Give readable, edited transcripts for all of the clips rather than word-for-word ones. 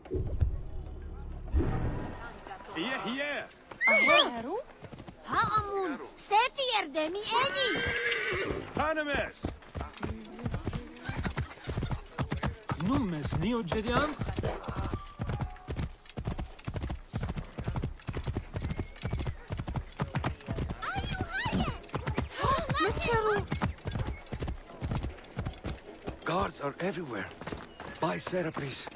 Here! Aheru? Haamun, seti erdemi eni! Panames! Nummes neo Jedian? Guards are everywhere. Buy Sarah, please.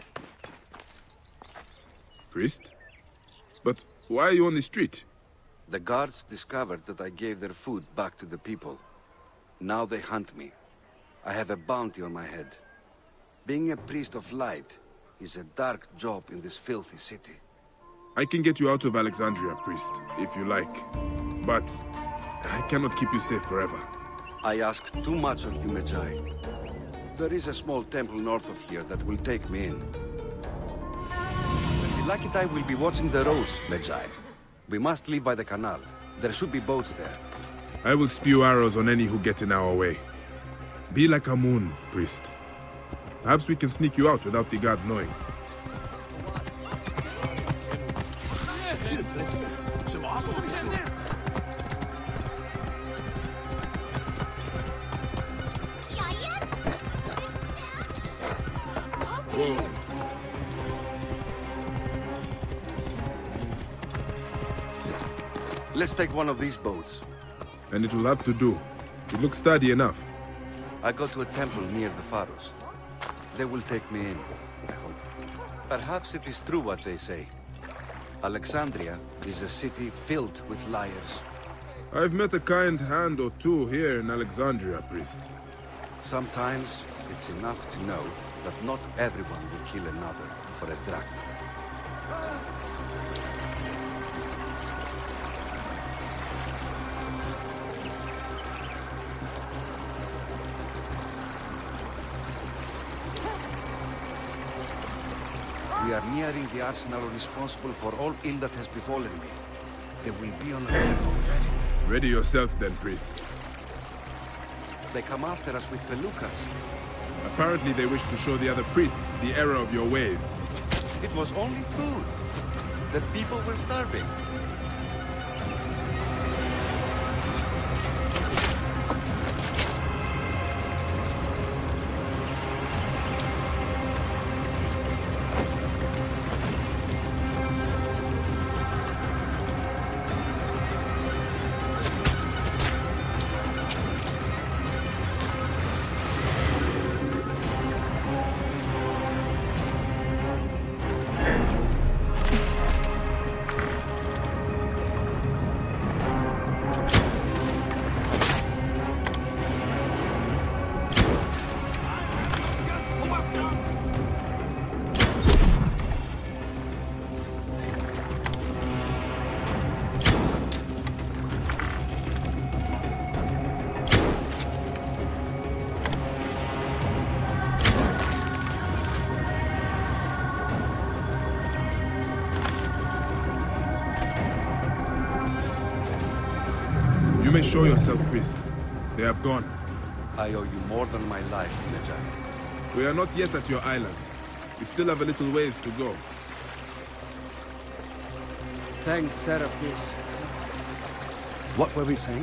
Priest? But why are you on the street? The guards discovered that I gave their food back to the people. Now they hunt me. I have a bounty on my head. Being a priest of light is a dark job in this filthy city. I can get you out of Alexandria, priest, if you like. But I cannot keep you safe forever. I ask too much of you, Magi. There is a small temple north of here that will take me in. The Philakitai will be watching the roads, Magi. We must leave by the canal. There should be boats there. I will spew arrows on any who get in our way. Be like a moon, priest. Perhaps we can sneak you out without the guards knowing. Whoa. Let's take one of these boats. And it will have to do. It looks sturdy enough. I go to a temple near the Pharos. They will take me in, I hope. Perhaps it is true what they say. Alexandria is a city filled with liars. I've met a kind hand or two here in Alexandria, priest. Sometimes it's enough to know that not everyone will kill another for a drachma. We are nearing the arsenal responsible for all ill that has befallen me. They will be on the level. Ready yourself then, priest. They come after us with felucas. Apparently they wish to show the other priests the error of your ways. It was only food. The people were starving. You may show yourself, priest. They have gone. I owe you more than my life, Magi. We are not yet at your island. We still have a little ways to go. Thanks, Sarah, please. What were we saying?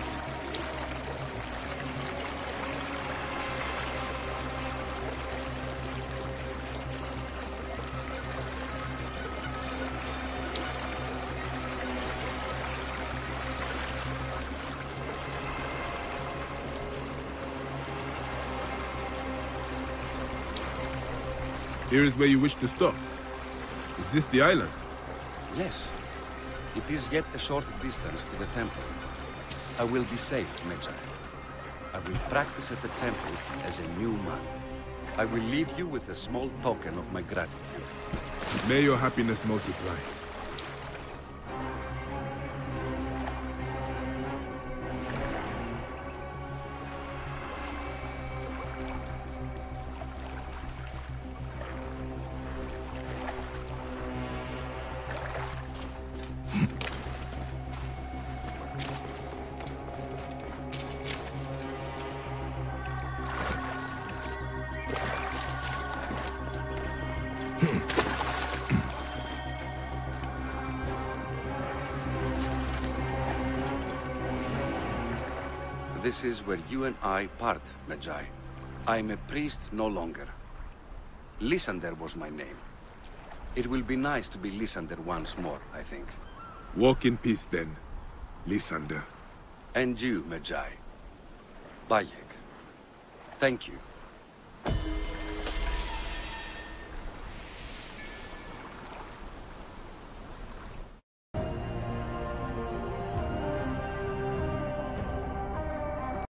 Here is where you wish to stop. Is this the island? Yes. It is yet a short distance to the temple. I will be safe, Magi. I will practice at the temple as a new man. I will leave you with a small token of my gratitude. May your happiness multiply. This is where you and I part, Medjay. I'm a priest no longer. Lysander was my name. It will be nice to be Lysander once more, I think. Walk in peace then, Lysander. And you, Medjay. Bayek. Thank you.